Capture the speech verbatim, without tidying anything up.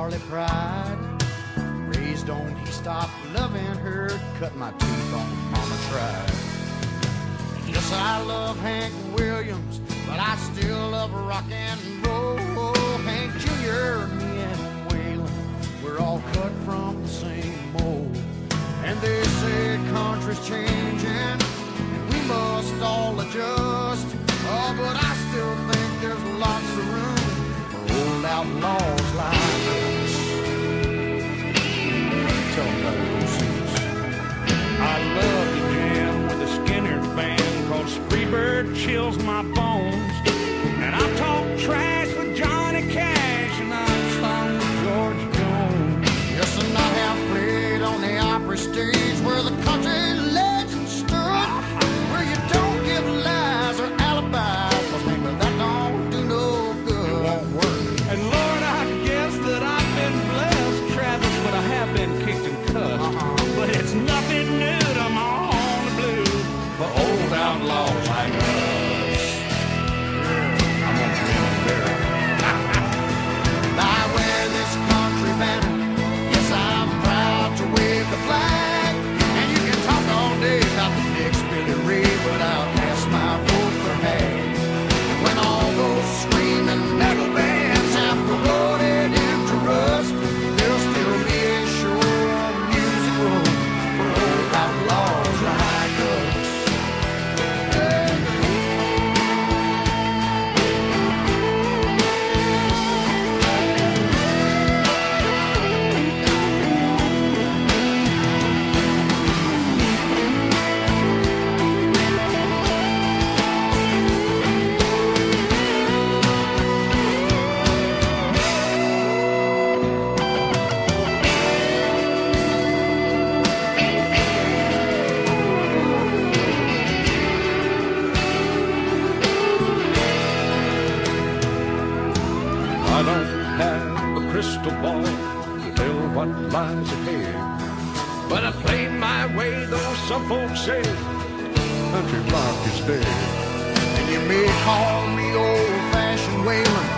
Charley Pride. Raised on he stopped loving her, cut my teeth on Mama Tried. Yes, I love Hank Wiliams, but I still love rock and roll. Hank Junior, me and Waylon, we're all cut from the same mold. And they say country's changing, and we must all adjust. Oh, but I still think there's lots of room for old outlaws like us. Tell them about it, I love to jam with the Skynyrd band, cause Freebird chills my bones. And I talk trash with Johnny Cash, and I've sung with George Jones. Yes, and I have played on the Opry stage where the country legends stood, where you don't give lies or alibis, cause maybe that don't do no good. It won't work. And Lord, I guess that I've been blessed, Travis, but I have been kicked and cussed. Uh-huh. But it's nothing new to my own blue for old outlaws like us. I'm gonna dream of better. I wear this country banner. Yes, I'm proud to wave the flag. And you can talk all day about the next Billy Ray, but I'll cast my vote for Hank. When all those screaming metal bands have corroded into rust, there'll still be a show of music room for old outlaws like us. I don't have a crystal ball to tell what lies ahead, but I played my way, though some folks say country rock is dead. And you may call me old-fashioned Waylon,